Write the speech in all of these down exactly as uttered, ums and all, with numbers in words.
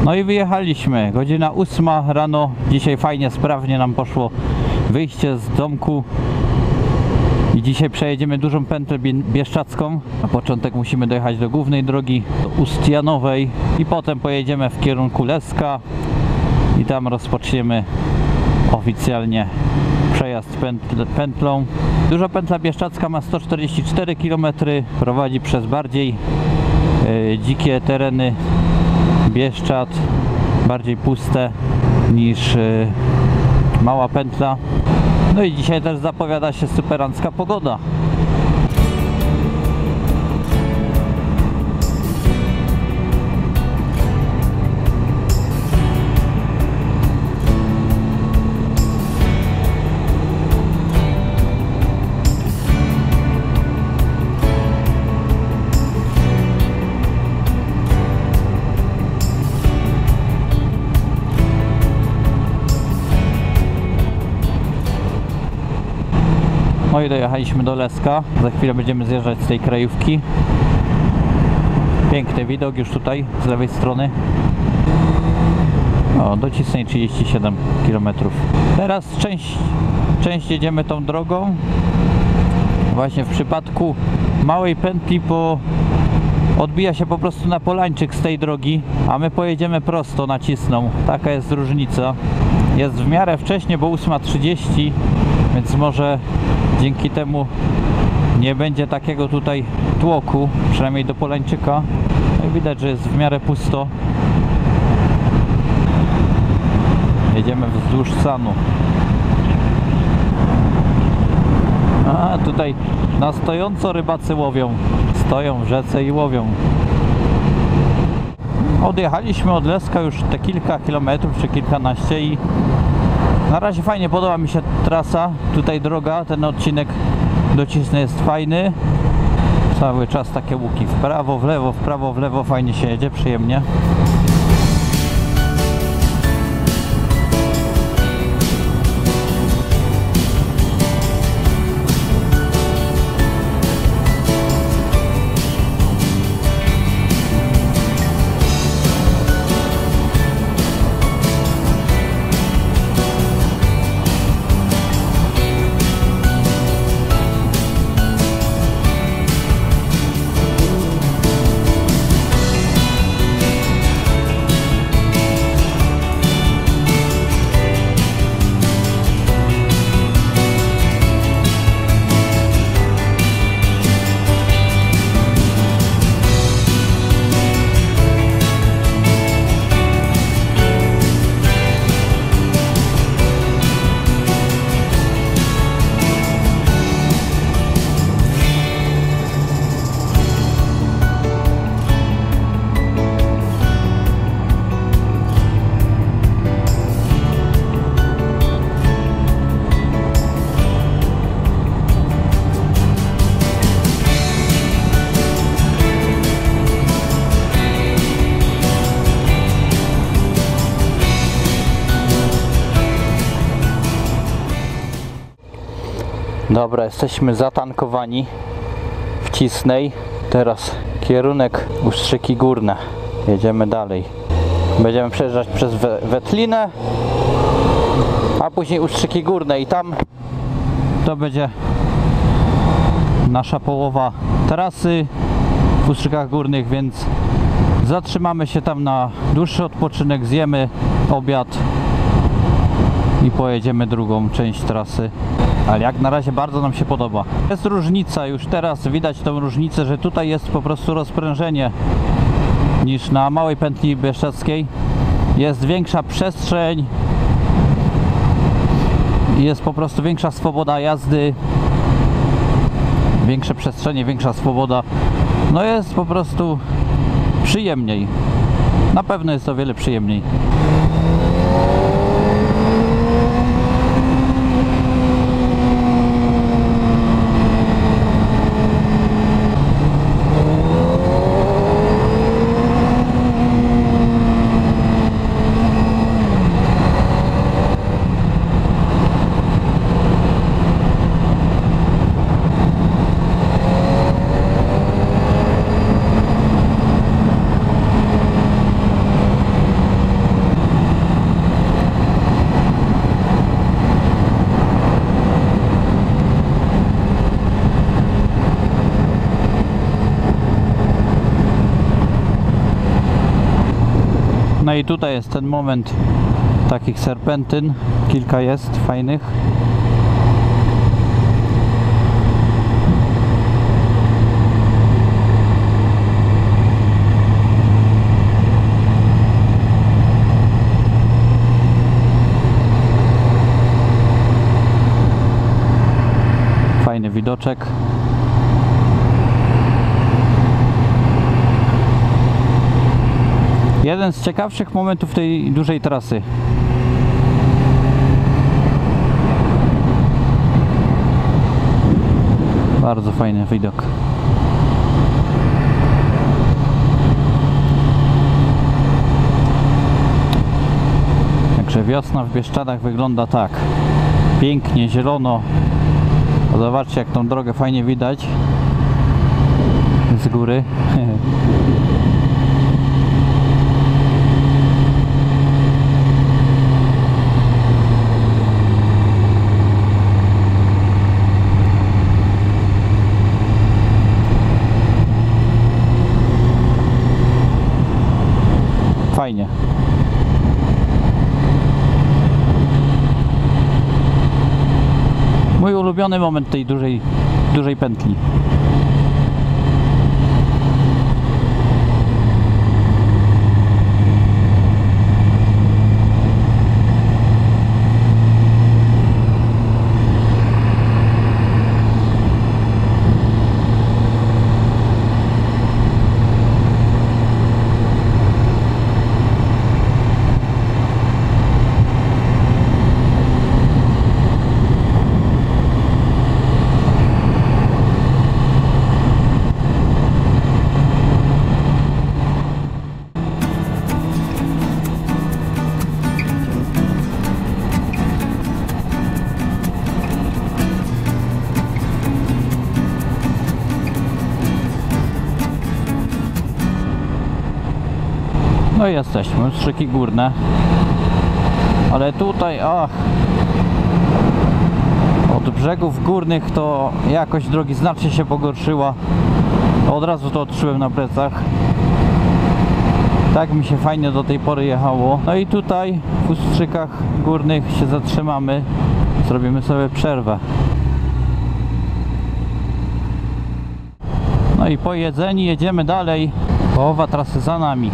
No i wyjechaliśmy, godzina ósma rano. Dzisiaj fajnie, sprawnie nam poszło wyjście z domku. I dzisiaj przejedziemy dużą pętlę bieszczacką. Na początek musimy dojechać do głównej drogi, do Ustjanowej i potem pojedziemy w kierunku Leska i tam rozpoczniemy oficjalnie przejazd pętl pętlą. Duża pętla bieszczacka ma sto czterdzieści cztery kilometry, prowadzi przez bardziej yy, dzikie tereny Bieszczad, bardziej puste niż yy, mała pętla. No i dzisiaj też zapowiada się superancka pogoda. No i dojechaliśmy do Leska. Za chwilę będziemy zjeżdżać z tej krajówki. Piękny widok już tutaj z lewej strony. O, do Cisnej trzydzieści siedem kilometrów. Teraz część, część jedziemy tą drogą. Właśnie w przypadku małej pętli po odbija się po prostu na Polańczyk z tej drogi, a my pojedziemy prosto na Cisną. Taka jest różnica. Jest w miarę wcześnie, bo ósma trzydzieści, więc może dzięki temu nie będzie takiego tutaj tłoku, przynajmniej do Polańczyka. No i widać, że jest w miarę pusto. Jedziemy wzdłuż Sanu. A tutaj na stojąco rybacy łowią. Stoją w rzece i łowią. Odjechaliśmy od Leska już te kilka kilometrów, czy kilkanaście i na razie fajnie, podoba mi się trasa, tutaj droga, ten odcinek do Cisny jest fajny. Cały czas takie łuki w prawo, w lewo, w prawo, w lewo, fajnie się jedzie, przyjemnie. Dobra, jesteśmy zatankowani w Cisnej. Teraz kierunek Ustrzyki Górne. Jedziemy dalej. Będziemy przejeżdżać przez Wetlinę, a później Ustrzyki Górne i tam to będzie nasza połowa trasy w Ustrzykach Górnych, więc zatrzymamy się tam na dłuższy odpoczynek, zjemy obiad i pojedziemy drugą część trasy. Ale jak na razie bardzo nam się podoba. Jest różnica, już teraz widać tą różnicę, że tutaj jest po prostu rozprężenie niż na małej pętli bieszczackiej. Jest większa przestrzeń, jest po prostu większa swoboda jazdy, większe przestrzenie, większa swoboda. No jest po prostu przyjemniej. Na pewno jest o wiele przyjemniej. No i tutaj jest ten moment takich serpentyn, kilka jest fajnych. Fajny widoczek. Jeden z ciekawszych momentów tej dużej trasy. Bardzo fajny widok. Także wiosna w Bieszczadach wygląda tak. Pięknie, zielono. Zobaczcie, jak tą drogę fajnie widać z góry. Fajnie. Mój ulubiony moment tej dużej, dużej pętli. No i jesteśmy, Strzyki Górne. Ale tutaj, ach, od brzegów górnych to jakość drogi znacznie się pogorszyła. Od razu to odczułem na plecach. Tak mi się fajnie do tej pory jechało. No i tutaj w Ustrzykach Górnych się zatrzymamy. Zrobimy sobie przerwę. No i po jedzeniu jedziemy dalej. Połowa trasy za nami.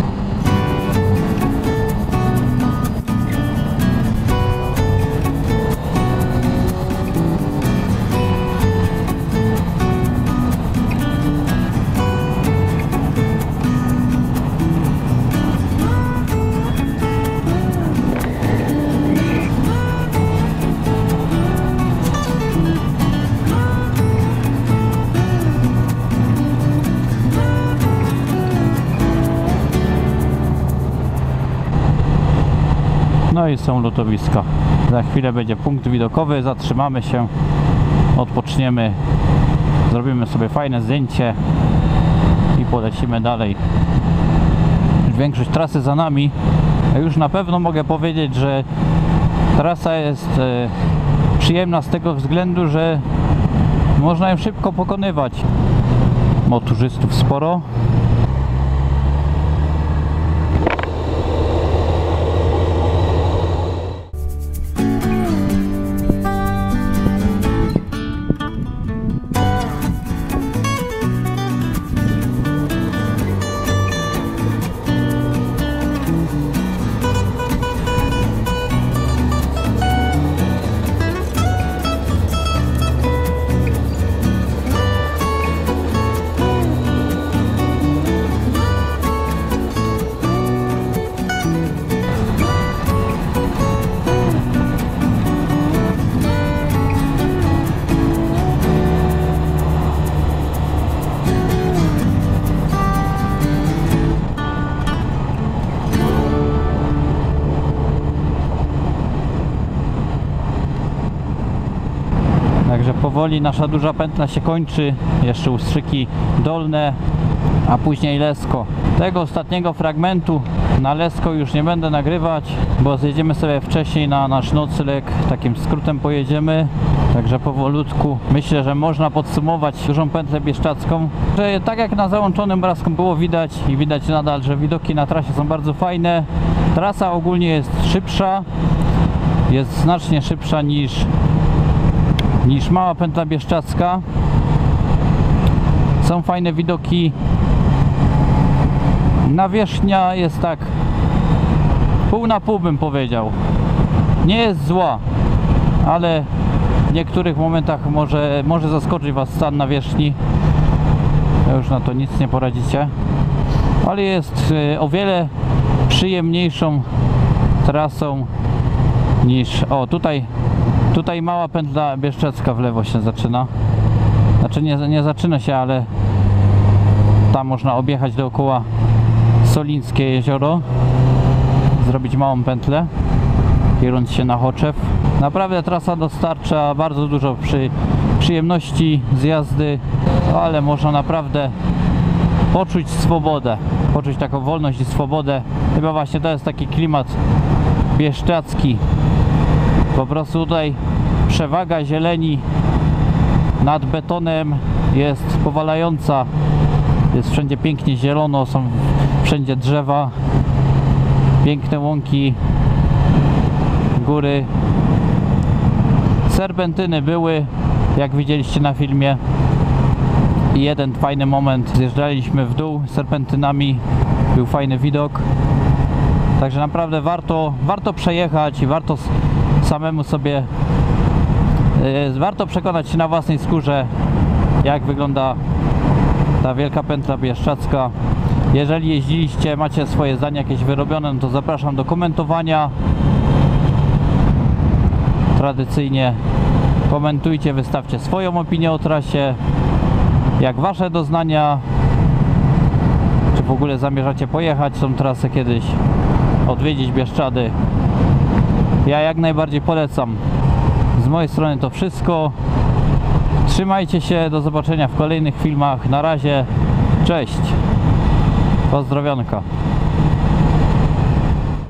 No i są lotowiska. Za chwilę będzie punkt widokowy, zatrzymamy się, odpoczniemy, zrobimy sobie fajne zdjęcie i polecimy dalej. Większość trasy za nami. Już na pewno mogę powiedzieć, że trasa jest e, przyjemna z tego względu, że można ją szybko pokonywać. Motorzystów sporo. Także powoli nasza duża pętla się kończy. Jeszcze Ustrzyki Dolne, a później Lesko. Tego ostatniego fragmentu na Lesko już nie będę nagrywać, bo zjedziemy sobie wcześniej na nasz nocleg. Takim skrótem pojedziemy. Także powolutku myślę, że można podsumować dużą pętlę bieszczacką. Że tak jak na załączonym obrazku było widać i widać nadal, że widoki na trasie są bardzo fajne. Trasa ogólnie jest szybsza. Jest znacznie szybsza niż, niż mała pętla bieszczacka. Są fajne widoki. Nawierzchnia jest tak pół na pół, bym powiedział. Nie jest zła, ale w niektórych momentach może, może zaskoczyć Was stan nawierzchni. Ja już na to nic nie poradzicie. Ale jest o wiele przyjemniejszą trasą niż... O, tutaj, tutaj mała pętla bieszczacka w lewo się zaczyna. Znaczy nie, nie zaczyna się, ale tam można objechać dookoła Solińskie jezioro, zrobić małą pętlę, kierując się na Choczew. Naprawdę trasa dostarcza bardzo dużo przy, przyjemności z jazdy, ale można naprawdę poczuć swobodę, poczuć taką wolność i swobodę. Chyba właśnie to jest taki klimat bieszczacki. Po prostu tutaj przewaga zieleni nad betonem jest powalająca. Jest wszędzie pięknie zielono, są wszędzie drzewa, piękne łąki, góry. Serpentyny były, jak widzieliście na filmie. I jeden fajny moment, zjeżdżaliśmy w dół serpentynami, był fajny widok. Także naprawdę warto, warto przejechać i warto samemu sobie, yy, warto przekonać się na własnej skórze, jak wygląda ta wielka pętla bieszczacka. Jeżeli jeździliście, macie swoje zdanie jakieś wyrobione, no to zapraszam do komentowania. Tradycyjnie komentujcie, wystawcie swoją opinię o trasie, jak wasze doznania, czy w ogóle zamierzacie pojechać tą trasę kiedyś, odwiedzić Bieszczady. Ja jak najbardziej polecam. Z mojej strony to wszystko. Trzymajcie się, do zobaczenia w kolejnych filmach. Na razie, cześć, pozdrowionka.